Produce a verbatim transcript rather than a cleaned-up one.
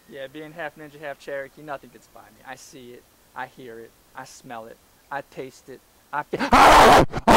Yeah, being half Ninja, half Cherokee, nothing gets by me. I see it, I hear it, I smell it, I taste it, I feel